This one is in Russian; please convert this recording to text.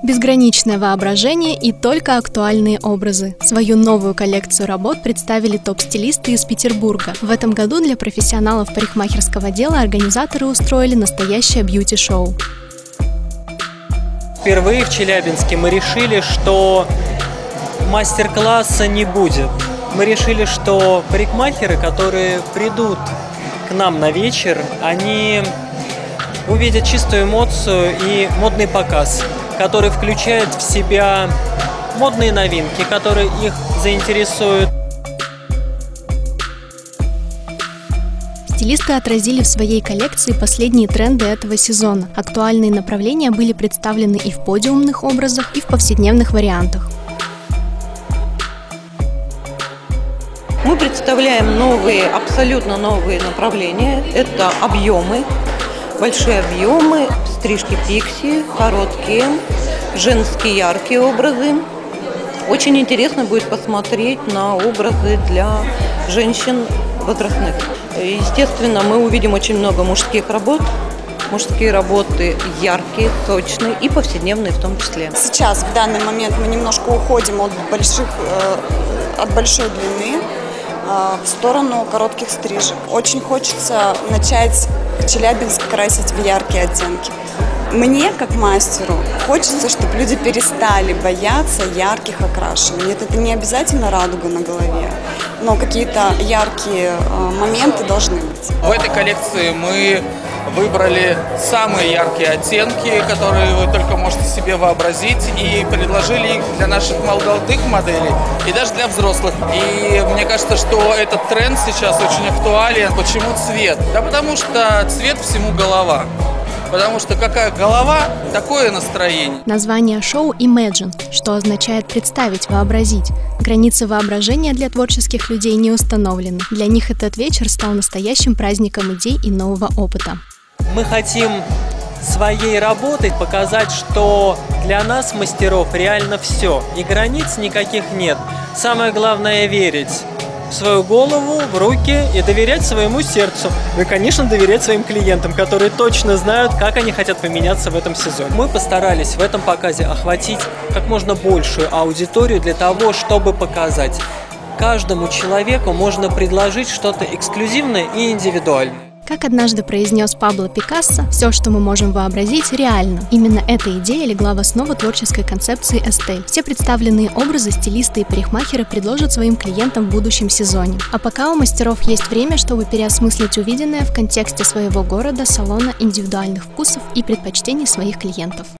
Безграничное воображение и только актуальные образы. Свою новую коллекцию работ представили топ-стилисты из Петербурга. В этом году для профессионалов парикмахерского дела организаторы устроили настоящее бьюти-шоу. Впервые в Челябинске мы решили, что мастер-класса не будет. Мы решили, что парикмахеры, которые придут к нам на вечер, они увидят чистую эмоцию и модный показ, который включает в себя модные новинки, которые их заинтересуют. Стилисты отразили в своей коллекции последние тренды этого сезона. Актуальные направления были представлены и в подиумных образах, и в повседневных вариантах. Мы представляем абсолютно новые направления. Это объемы, большие объемы, стрижки пикси, короткие, женские яркие образы. Очень интересно будет посмотреть на образы для женщин возрастных. Естественно, мы увидим очень много мужских работ. Мужские работы яркие, сочные и повседневные в том числе. Сейчас, в данный момент, мы немножко уходим от большой длины в сторону коротких стрижек. Очень хочется начать Челябинск красить в яркие оттенки. Мне, как мастеру, хочется, чтобы люди перестали бояться ярких окрашиваний. Это не обязательно радуга на голове, но какие-то яркие моменты должны быть. В этой коллекции мы выбрали самые яркие оттенки, которые вы только можете себе вообразить, и предложили их для наших молодых моделей и даже для взрослых. И мне кажется, что этот тренд сейчас очень актуален. Почему цвет? Да потому что цвет всему голова. Потому что какая голова, такое настроение. Название шоу Imagine, что означает представить, вообразить. Границы воображения для творческих людей не установлены. Для них этот вечер стал настоящим праздником идей и нового опыта. Мы хотим своей работой показать, что для нас, мастеров, реально все. И границ никаких нет. Самое главное — верить в свою голову, в руки и доверять своему сердцу. Ну и, конечно, доверять своим клиентам, которые точно знают, как они хотят поменяться в этом сезоне. Мы постарались в этом показе охватить как можно большую аудиторию для того, чтобы показать: каждому человеку можно предложить что-то эксклюзивное и индивидуальное. Как однажды произнес Пабло Пикассо, все, что мы можем вообразить, реально. Именно эта идея легла в основу творческой концепции Estelle. Все представленные образы стилисты и парикмахеры предложат своим клиентам в будущем сезоне. А пока у мастеров есть время, чтобы переосмыслить увиденное в контексте своего города, салона, индивидуальных вкусов и предпочтений своих клиентов.